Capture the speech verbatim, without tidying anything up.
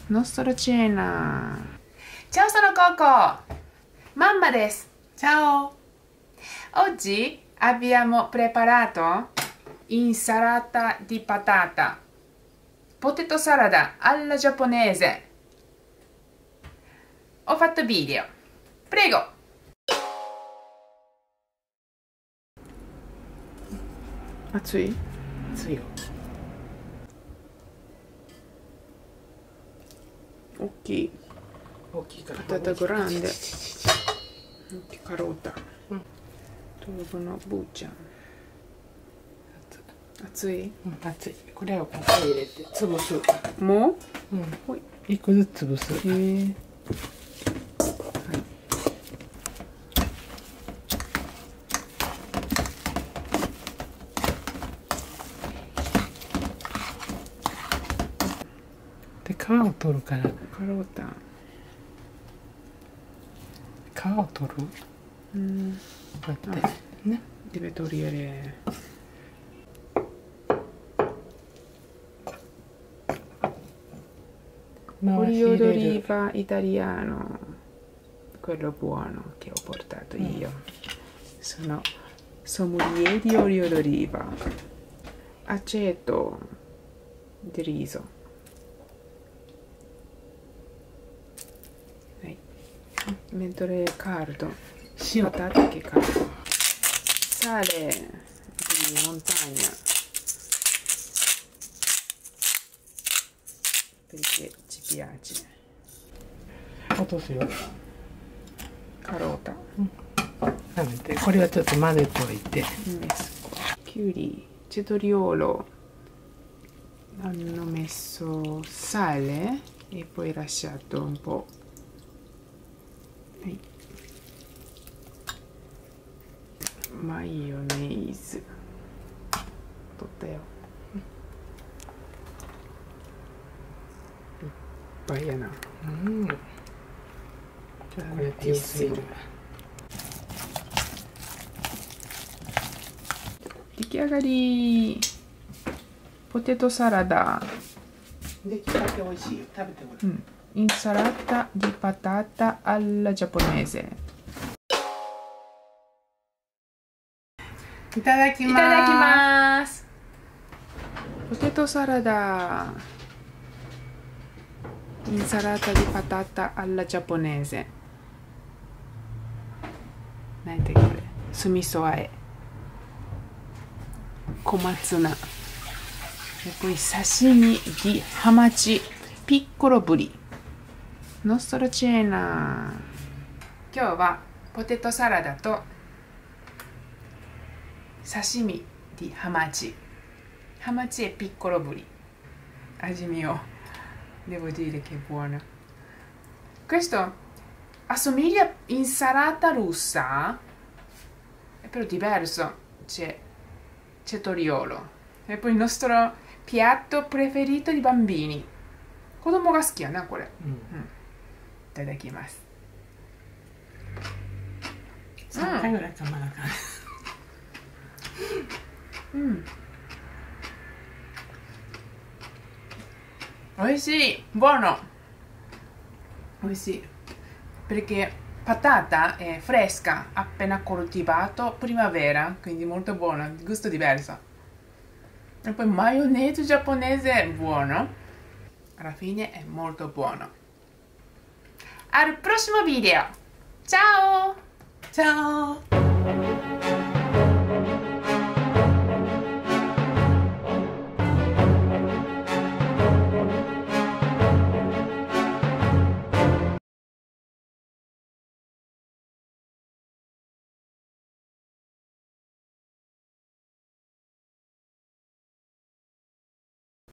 Nostra cena. Ciao, sono Coco. Mamma des. Ciao. Oggi abbiamo preparato insalata di patata, potato salad alla giapponese. Ho fatto video. Prego. 熱い？ 熱いよ。 大きい。 大きいから。 patata grande. Carota. うん。 豆腐のブーちゃん。熱い？ うん、熱い。これをここに入れて潰す。 もう？うん。 ほい。 一個ずつ潰す。 へえ。 で皮を取るから。 カロータ。 皮を取る。 うん。 こうやってね。 Deve togliere. Olio d'oliva italiano, quello buono che ho portato io. Sono sommelier di olio d'oliva, aceto di riso. Mentre è caldo, patate che caldo, sale di montagna perché ci piace. 落とすよ。 カロータ。 なめて、これはちょっと混ぜておいて。 キュウリ、チェトリオーロ。Hanno messo sale e poi lasciato un po'. Maionese. 取ったよ。いっぱいやな。 うん。じゃあこれ手をつける。 出来上がり。ポテトサラダ。 出来たて美味しいよ。食べてごらん。うん。 Insalata di patata alla giapponese. いただきます。 いただきます。ポテトサラダ。Insalata di patata alla giapponese. 何てこれ？酢味噌和え。小松菜。E poi sashimi di hamachi piccolo buri. Nostra cena. 今日はポテトサラダとsashimi di hamachi. Hamachi e piccolo buri. Aggi mio, devo dire che è buona. Questo assomiglia a insalata russa, è però diverso. C'è cetoriolo. E poi il nostro piatto preferito di bambini. 子供が好きやなこれ。うん。いただきます。 さんかいぐらい噛まなかった。 うん。美味しい。buono。美味しい。perché patata è fresca, appena coltivato primavera, quindi molto buona, gusto diverso. E poi maionese giapponese buono. Alla fine è molto buono. Al prossimo video. Ciao! Ciao!